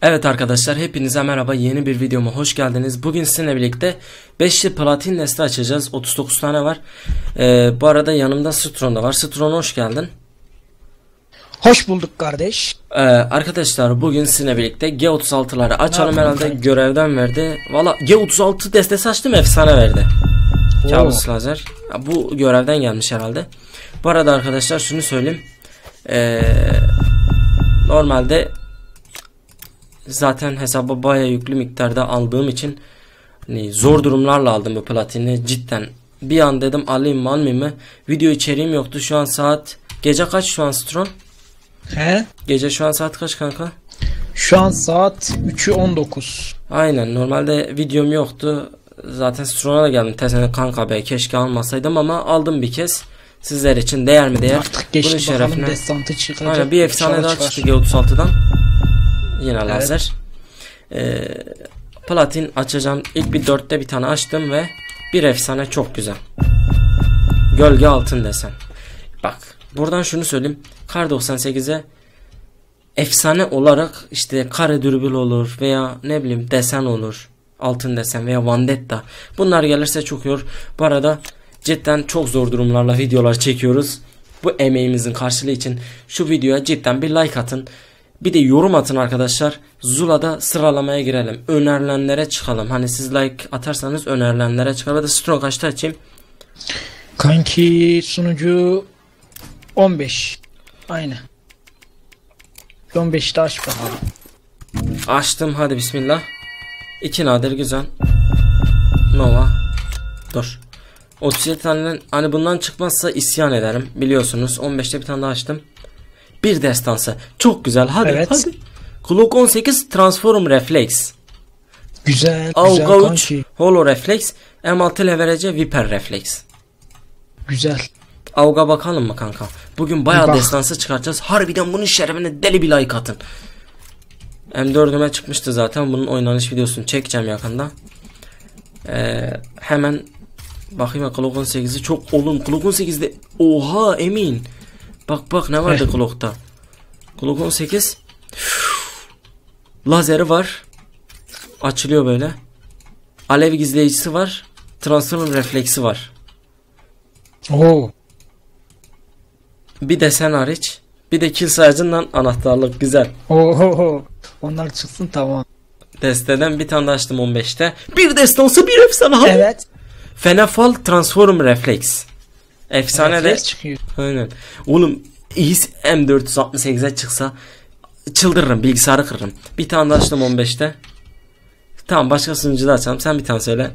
Evet arkadaşlar, hepinize merhaba, yeni bir videoma hoş geldiniz. Bugün sizinle birlikte 5'li platin nesli açacağız. 39 tane var. Bu arada yanımda Stron da var. Stron, hoş geldin. Hoş bulduk kardeş. Arkadaşlar bugün sizinle birlikte G36'ları açalım, herhalde görevden verdi. Valla G36 destesi açtım, efsane verdi. Kabus lazer. Bu görevden gelmiş herhalde. Bu arada arkadaşlar şunu söyleyeyim. Normalde zaten hesaba bayağı yüklü miktarda aldığım için hani zor durumlarla aldım bu platini. Cidden bir an dedim alayım mı almayayım mı? Video içeriğim yoktu. Şu an saat gece kaç şu an Stron? He? Gece şu an saat kaç kanka? Şu an saat 3'ü 19. Aynen, normalde videom yoktu. Zaten Stron'a da geldim. Tersine kanka be keşke almasaydım ama aldım bir kez. Sizler için değer mi değer? Artık geçti, bunun bakalım destantı çıkacak. Aynen, bir efsane daha çıktı G36'dan. Yine lazer. Platin açacağım. İlk bir 4'te bir tane açtım ve bir efsane, çok güzel. Gölge altın desen. Bak buradan şunu söyleyeyim. Kar 98'e efsane olarak işte kare dürbül olur veya ne bileyim desen olur. Altın desen veya Vendetta. Bunlar gelirse çok iyi olur. Bu arada cidden çok zor durumlarla videolar çekiyoruz. Bu emeğimizin karşılığı için şu videoya cidden bir like atın. Bir de yorum atın arkadaşlar. Zula'da sıralamaya girelim. Önerilenlere çıkalım. Hani siz like atarsanız önerilenlere çıkar. Ve Strong kaçta açayım? Kanki sunucu 15. Aynen. 15'te aç bakalım. Açtım, hadi bismillah. 2 nadir, güzel. Nova. Dur. 37 tane, hani bundan çıkmazsa isyan ederim. Biliyorsunuz 15'te bir tane daha açtım. Bir destansı. Çok güzel. Hadi evet. Hadi. Glock 18 Transform Reflex. Güzel. Auga 3 kanki. Holo Reflex. M6 leverage Viper Reflex. Güzel. Auga bakalım mı kanka? Bugün bayağı bak. destansı çıkaracağız. Harbiden bunun şerefine deli bir like atın. M4'üme çıkmıştı zaten. Bunun oynanış videosunu çekeceğim yakında. Hemen bakayım, Glock 18'i çok oğlum. Glock 18'de oha emin. Bak ne vardı Glock'ta. Glock 18 lazeri var. Açılıyor böyle. Alev gizleyicisi var. Transform refleksi var. Oo. Bir desen hariç. Bir de kill sayacından anahtarlık, güzel. Oo. Onlar çıksın tamam. Desteden bir tane açtım 15'te. Bir destansı bir efsane. Evet. Fenafal Transform Reflex. Efsane de çıkıyor. Aynen. Oğlum İHİS M468'e çıksa çıldırırım, bilgisayarı kırırım. Bir tane daha açtım 15'te. Tamam, başka sunucuda açalım. Sen bir tane söyle.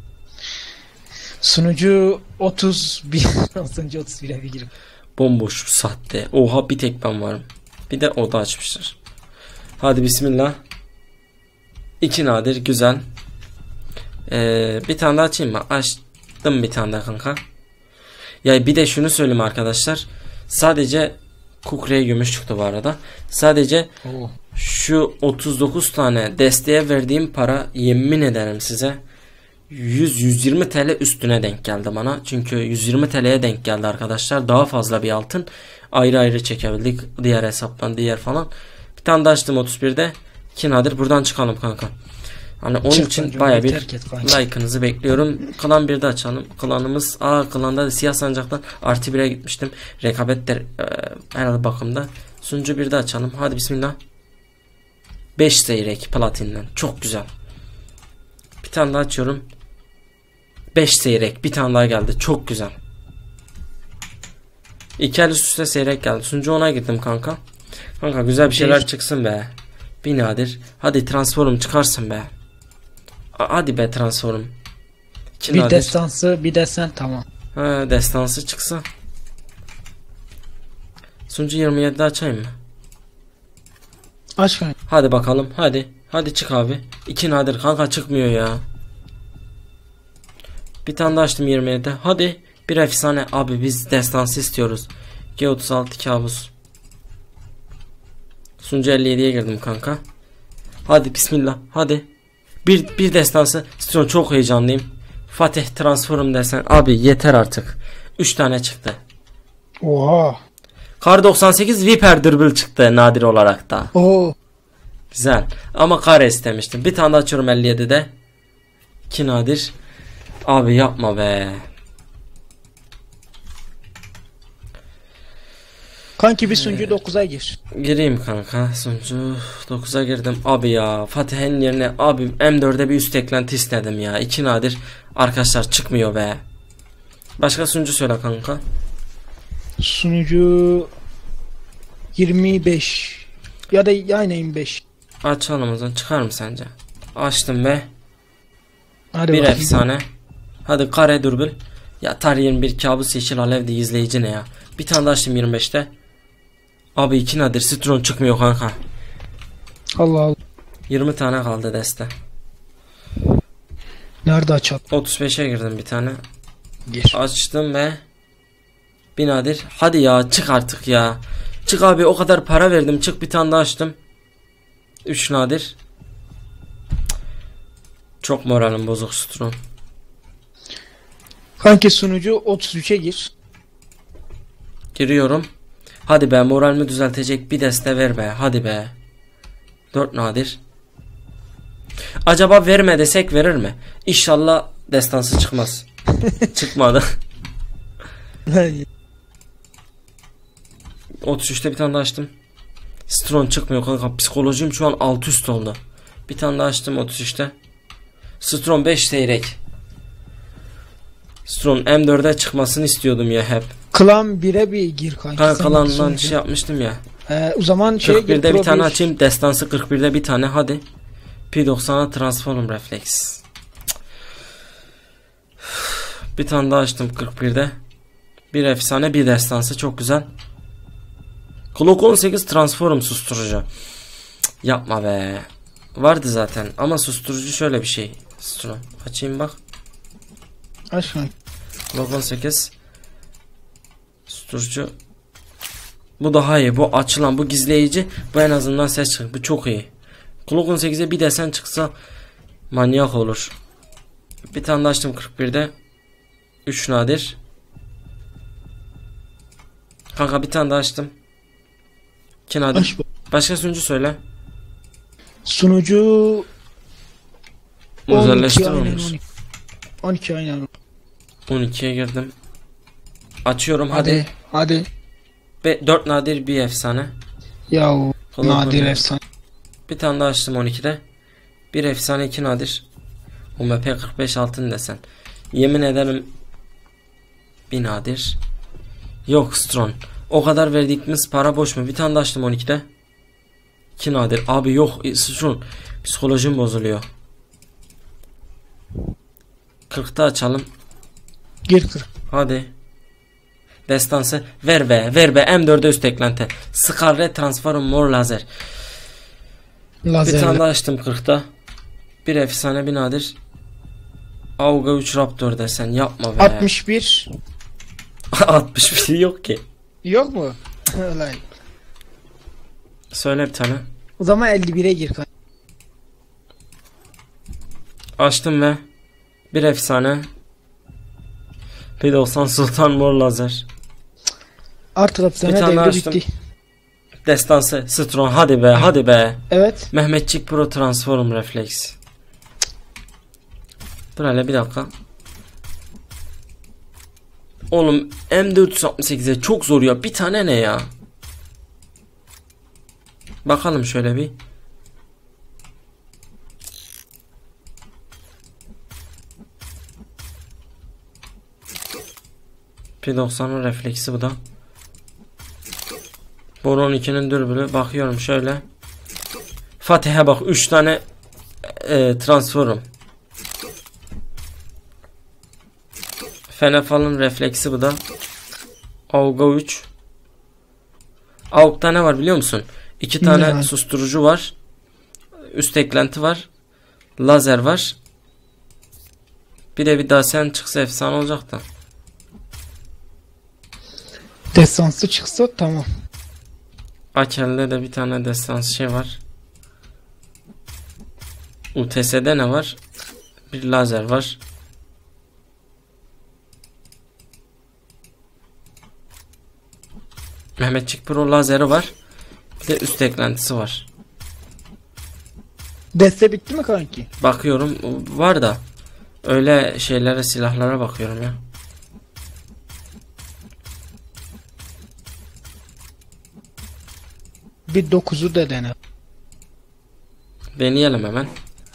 Sunucu 31. Sunucu 31'e bir girip. Bomboş sahte. Oha, bir tek ben varım. Bir de o da açmışlar. Hadi bismillah. 2 nadir, güzel. Bir tane daha açayım mı? Açtım bir tane daha kanka. Ya bir de şunu söyleyeyim arkadaşlar. Sadece Kukre'ye gümüş çıktı bu arada. Sadece şu 39 tane desteğe verdiğim para, yemin ederim size 100-120 TL üstüne denk geldi bana. Çünkü 120 TL'ye denk geldi arkadaşlar. Daha fazla bir altın. Ayrı ayrı çekebildik. Diğer hesaptan diğer falan. Bir tane daha açtım 31'de. 2 nadir, buradan çıkalım kanka. Hani onun için baya bir like'ınızı bekliyorum. Klan 1'de açalım. Klanımız klanda da siyah sancaktan artı 1'e gitmiştim. Rekabet de herhalde bakımda. Sunucu 1'de açalım. Hadi bismillah. 5 seyrek platinden. Çok güzel. Bir tane daha açıyorum. 5 seyrek. Bir tane daha geldi. Çok güzel. 2 el üst üste seyrek geldi. Sunucu 10'a gittim kanka. Kanka güzel bir şeyler çıksın be. Bir nadir. Hadi transform çıkarsın be. Hadi be transform. Bir nadir. Destansı bir desen tamam. Destansı çıksa. Sunucu 27'de açayım mı? Aç kanka. Hadi bakalım, hadi. Hadi çık abi. 2 nadir kanka, çıkmıyor ya. Bir tane daha açtım 27'de. Hadi bir efsane abi, biz destansı istiyoruz. G36 kabus. Sunucu 57'ye girdim kanka. Hadi bismillah, hadi. Bir destansı istiyorum, çok heyecanlıyım. Fatih Transform desen abi, yeter artık. 3 tane çıktı. Oha. Kar 98 Viper dürbül çıktı nadir olarak da. Oo. Güzel. Ama kare istemiştim. Bir tane daha açıyorum 57'de. 2 nadir. Abi yapma be. Kanki bir sunucu 9'a gir. Gireyim kanka. Sonucu 9'a girdim. Abi ya Fatih'in yerine abi M4'e bir üst eklenti istedim ya. 2 nadir. Arkadaşlar çıkmıyor be. Başka sunucu söyle kanka. Sunucu 25 ya da yani 25. Açalım o zaman. Çıkar mı sence? Açtım be. Hadi Bir bakayım. efsane. Hadi kare dürbül. Ya tar 21 kabus yeşil alev de izleyici ne ya. Bir tane daha açtım 25'te. Abi 2 nadir Citron çıkmıyor kanka. Allah Allah. 20 tane kaldı deste. Nerede açalım? 35'e girdim bir tane. Gir. Açtım ve bir nadir. Hadi ya çık artık ya. Çık abi o kadar para verdim. Çık bir tane daha açtım. 3 nadir. Çok moralim bozuk Citron. Kanki sunucu 33'e gir. Giriyorum. Hadi be moralimi düzeltecek bir deste ver be. Hadi be. 4 nadir. Acaba verme desek verir mi? İnşallah destansı çıkmaz. Çıkmadı. 33'te bir tane daha açtım. Citron çıkmıyor kanka. Psikolojim şu an alt üst oldu. Bir tane daha açtım 33'te. Citron 5 seyrek. Citron M4'e çıkmasını istiyordum ya hep. Klan 1'e bir gir kanki. Kanka Sen kalandan sunucu. şey yapmıştım ya. O zaman şey 41'de bir tane Pro açayım. Destansı 41'de bir tane hadi. P90'a transform refleks. Bir tane daha açtım 41'de. Bir efsane bir destansı çok güzel. Glock 18 transform susturucu. Yapma be. Vardı zaten ama susturucu şöyle bir şey. Şunu açayım bak. Aç kanki. Glock 18 susturucu. Bu daha iyi. Bu açılan, bu gizleyici. Bu en azından ses çıkıyor. Bu çok iyi. Glock 18'e bir desen çıksa manyak olur. Bir tane daha açtım 41'de. 3 nadir. Kanka bir tane daha açtım. 2 nadir. Aç. Başka sunucu söyle. Sunucu 12 Özelleştir aynen olmuş. 12. 12 aynen. 12'ye girdim. Açıyorum hadi. Hadi. 4 nadir bir efsane. Ya Kolay nadir kolay. efsane. Bir tane daha açtım 12'de. Bir efsane 2 nadir. UMP 45 altın desen. Yemin ederim bir nadir. Yok Citron. O kadar verdiğimiz para boş mu? Bir tane daha açtım 12'de. 2 nadir. Abi yok Citron. Psikolojim bozuluyor. 40'ta açalım. Gir 40. Hadi. Destansı ver be M4'e üst eklenti. Scarlet Transform Mor Lazer. Bir Lazer. tane daha açtım 40'ta. Bir efsane bir nadir. Auga 3 Raptor desen yapma be. 61. 61 yok ki. Yok mu? Lan. Söyle bir tane. O zaman 51'e gir kanki. Açtım ve bir efsane. P90 Sultan Mor Lazer. Artık Bir efsane tane daha devri açtım. bitti. Destansı Citron hadi be hadi be. Evet. Mehmetçik Pro Transform Reflex. Dur hele bir dakika. Oğlum M468'e çok zor ya. Bir tane ne ya? Bakalım şöyle bir. P90'ın refleksi bu da. Boron 2'nin dürbülü. Bakıyorum şöyle. Fatih'e bak 3 tane transform. Fenefal'ın refleksi bu da. Auga 3. Aug'da ne var biliyor musun? 2 tane Ne? susturucu var. Üst eklenti var. Lazer var. Bir de bir daha sen çıksa efsane olacak da. Destansı çıksa tamam. Akel'de de bir tane destans şey var. UTS'de ne var? Bir lazer var. Mehmetçik Pro lazeri var. Bir de üst eklentisi var. Deste bitti mi kanki? Bakıyorum var da öyle şeylere, silahlara bakıyorum ya. Bir 9'u da dene. Deneyelim hemen.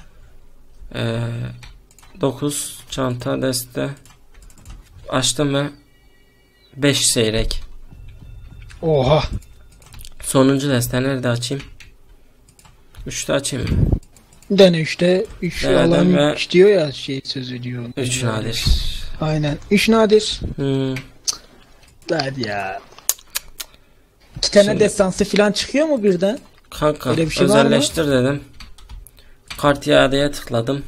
9 çanta deste açtım ve 5 seyrek. Oha. Sonuncu deste nerede açayım? 3'te açayım mı? Dene 3'te 3 Denedim alan ve 3 diyor ya, şey sözü diyor. 3 nadir. Aynen. 3 nadir. Hmm. Hadi ya. 2 tane Şimdi- destansı falan çıkıyor mu birden? Kanka Öyle bir şey var mı? özelleştir dedim. Kart iadeye tıkladım.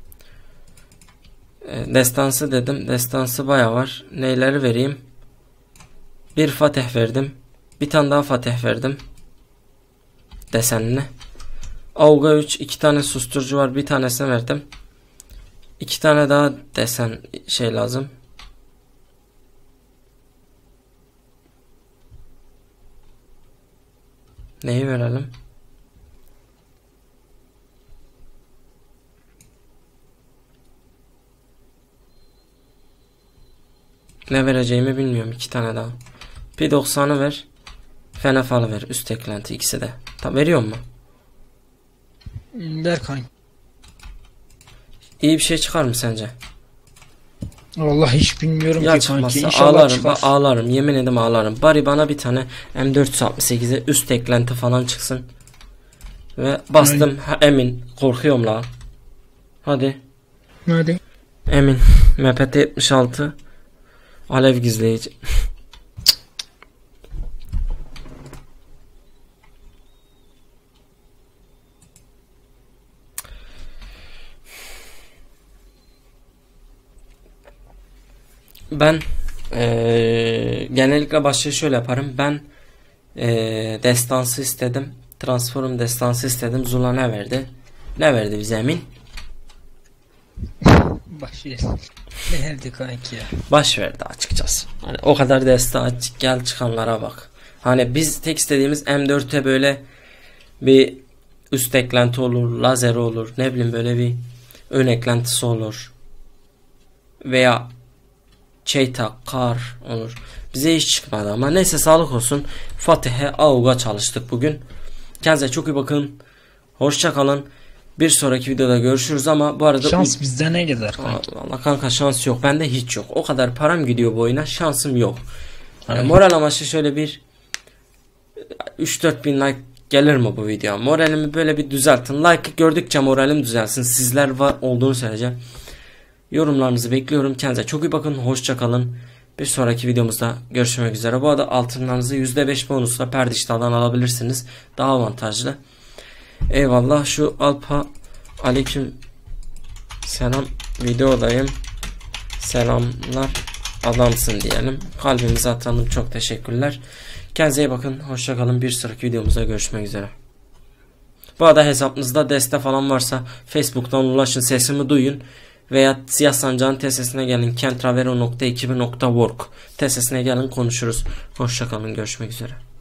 Destansı dedim. Destansı baya var. Neyleri vereyim? Bir Fatih verdim. Bir tane daha Fatih verdim. Desenli. Avga 3. 2 tane susturucu var. Bir tanesini verdim. 2 tane daha desen şey lazım. Neyi verelim? Ne vereceğimi bilmiyorum. 2 tane daha. P90'ı ver. Fenefal'ı ver. Üst eklenti ikisi de. Tam veriyor mu? Ver kanki. İyi bir şey çıkar mı sence? Vallahi hiç bilmiyorum Ya ki kanki. çıkmazsa İnşallah ağlarım. çıkar. Ağlarım. Yemin ederim ağlarım. Bari bana bir tane M468'e üst eklenti falan çıksın. Ve bastım. Ha, emin. Korkuyorum la. Hadi. Hadi. Emin. MPT 76. Alev gizleyici. Ben genellikle başlığı şöyle yaparım. Ben destansı istedim. Transform destansı istedim. Zula ne verdi? Ne verdi bize Emin? Başlayalım. Nerede kanki ya? Baş verdi açıkçası. Hani o kadar deste aç, gel çıkanlara bak. Hani biz tek istediğimiz M4'te böyle bir üst eklenti olur, lazer olur, ne bileyim böyle bir ön eklentisi olur. Veya Çeytak, kar olur. Bize hiç çıkmadı ama neyse sağlık olsun. Fatih'e AUG'a çalıştık bugün. Kendinize çok iyi bakın. Hoşça kalın. Bir sonraki videoda görüşürüz ama bu arada Şans bizde ne gider kanki? Allah kanka şans yok. Bende hiç yok. O kadar param gidiyor bu oyuna. Şansım yok. Aynen. Moral amaçlı şöyle bir 3-4 bin like gelir mi bu video? Moralimi böyle bir düzeltin. Like gördükçe moralim düzelsin. Sizler var olduğunu sürece. Yorumlarınızı bekliyorum. Kendinize çok iyi bakın. Hoşça kalın. Bir sonraki videomuzda görüşmek üzere. Bu arada altınlarınızı %5 bonusla Perdiştah'dan alabilirsiniz. Daha avantajlı. Eyvallah. Şu Alpa aleyküm selam, videodayım. Selamlar, adamsın diyelim. Kalbimize atalım. Çok teşekkürler. Kendinize iyi bakın. Hoşça kalın. Bir sonraki videomuzda görüşmek üzere. Bu arada hesabınızda deste falan varsa Facebook'tan ulaşın, sesimi duyun. Veya Siyah Sancağın TSS'ine gelin. Kentravero.ekibi.work TSS'ine gelin, konuşuruz. Hoşça kalın. Görüşmek üzere.